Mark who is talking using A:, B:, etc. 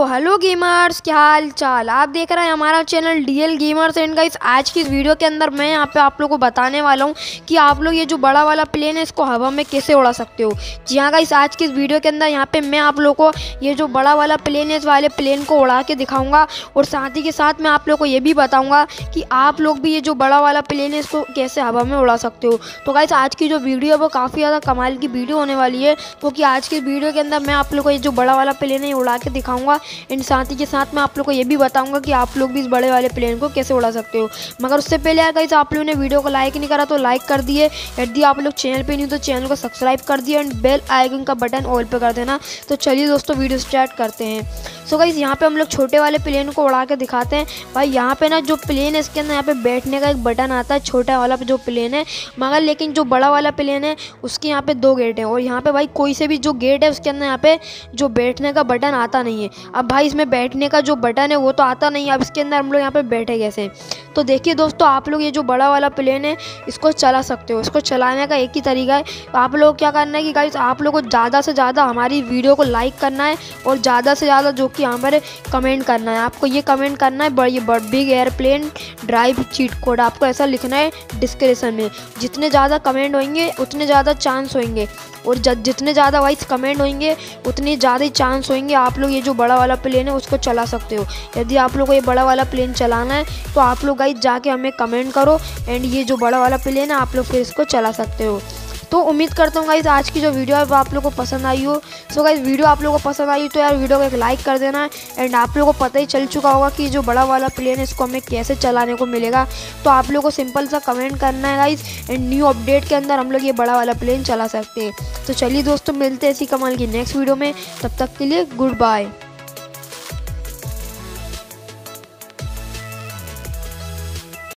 A: Hello gamers, क्या हाल चाल। आप देख रहे हैं हमारा channel DL gamers. And guys, आज की इस वीडियो के अंदर मैं यहाँ पे आप लोगों को बताने वाला हूँ कि आप लोग ये जो बड़ा वाला प्लेन है इसको हवा में कैसे उड़ा सकते हो। जी हाँ गाइस, आज की इस वीडियो के अंदर यहाँ पे मैं आप लोगों को ये जो बड़ा वाला प्लेन है इस वाले प्लेन को उड़ा के दिखाऊंगा। और साथ ही के साथ मैं आप लोग को ये भी बताऊँगा कि आप लोग भी ये जो बड़ा वाला प्लेन है इसको कैसे हवा में उड़ा सकते हो। तो गाइस, आज की जो वीडियो है वो काफ़ी ज़्यादा कमाल की वीडियो होने वाली है, क्योंकि आज की वीडियो के अंदर मैं आप लोग को ये जो बड़ा वाला प्लेन है उड़ा के दिखाऊंगा। एंड साथ ही के साथ मैं आप लोग को ये भी बताऊंगा कि आप लोग भी इस बड़े वाले प्लेन को कैसे उड़ा सकते हो। मगर उससे पहले यार गाइस, आप लोगों ने वीडियो को लाइक नहीं करा तो लाइक कर दिए। यदि आप लोग चैनल पे नहीं तो चैनल को सब्सक्राइब कर दिए एंड बेल आइकन का बटन ऑल पे कर देना। तो चलिए दोस्तों, वीडियो स्टार्ट करते हैं। सो गाइस, यहाँ पे हम लोग छोटे वाले प्लेन को उड़ा के दिखाते हैं। भाई यहाँ पे ना जो प्लेन है इसके अंदर यहाँ पे बैठने का एक बटन आता है, छोटा वाला जो प्लेन है। मगर लेकिन जो बड़ा वाला प्लेन है उसके यहाँ पे 2 गेट हैं, और यहाँ पे भाई कोई से भी जो गेट है उसके अंदर यहाँ पे जो बैठने का बटन आता नहीं है। अब भाई इसमें बैठने का जो बटन है वो तो आता नहीं है, अब इसके अंदर हम लोग यहाँ पे बैठे कैसे। तो देखिए दोस्तों, आप लोग ये जो बड़ा वाला प्लेन है इसको चला सकते हो। इसको चलाने का एक ही तरीका है, आप लोग क्या करना है कि गाइस आप लोग को ज़्यादा से ज़्यादा हमारी वीडियो को लाइक करना है और ज़्यादा से ज़्यादा जो कि हमारे कमेंट करना है। आपको ये कमेंट करना है big airplane drive cheat code, आपको ऐसा लिखना है डिस्क्रिप्शन में। जितने ज़्यादा कमेंट होंगे उतने ज़्यादा चांस होंगे, और जितने ज़्यादा वाइस कमेंट होंगे उतनी ज़्यादा ही चांस होंगे आप लोग ये जो बड़ा वाला प्लेन है उसको चला सकते हो। यदि आप लोग को ये बड़ा वाला प्लेन चलाना है तो आप लोग गाइस जाके हमें कमेंट करो, एंड ये जो बड़ा वाला प्लेन है आप लोग फिर इसको चला सकते हो। तो उम्मीद करता हूँ गाइस आज की जो वीडियो है वो आप लोगों को पसंद आई हो। सो गाइस, वीडियो आप लोगों को पसंद आई तो यार वीडियो को एक लाइक कर देना। एंड आप लोगों को पता ही चल चुका होगा कि जो बड़ा वाला प्लेन है इसको हमें कैसे चलाने को मिलेगा। तो आप लोगों को सिंपल सा कमेंट करना है गाइस, एंड न्यू अपडेट के अंदर हम लोग ये बड़ा वाला प्लेन चला सकते हैं। तो चलिए दोस्तों, मिलते हैं ऐसी कमाल की नेक्स्ट वीडियो में। तब तक के लिए गुड बाय।